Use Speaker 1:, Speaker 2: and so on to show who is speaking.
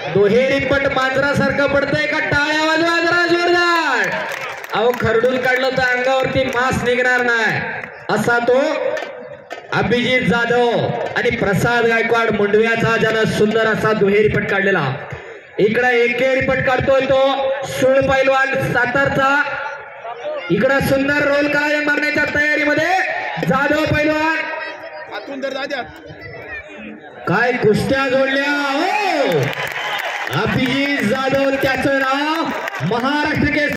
Speaker 1: दुहेरी पट मांजरासारखं पडतंय का? टाळ्या वाजवा जरा जोरदार. अहो खरडून काढलं तर अंगावरती मांस निघणार नाही असा तो अभिजित जाधव आणि प्रसाद गायकवाड मुंडव्याचा ज्यानं सुंदर असा दुहेरी पट काढलेला. इकडे एकेरी पट काढतोय तो सुळ पैलवान सातारचा. इकडे सुंदर रोल काय मारण्याच्या तयारीमध्ये जाधव पैलवान. काय कुस्त्या जोडल्या हो. अभिजित जाधव त्याचं नाव महाराष्ट्र के